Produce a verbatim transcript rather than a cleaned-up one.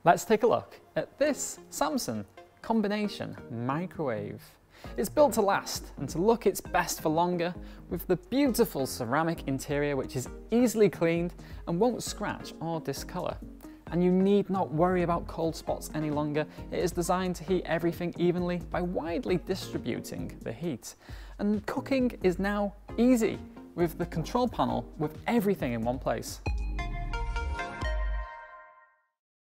Let's take a look at this Samsung combination microwave. It's built to last and to look its best for longer, with the beautiful ceramic interior which is easily cleaned and won't scratch or discolour. And you need not worry about cold spots any longer. It is designed to heat everything evenly by widely distributing the heat. And cooking is now easy with the control panel with everything in one place.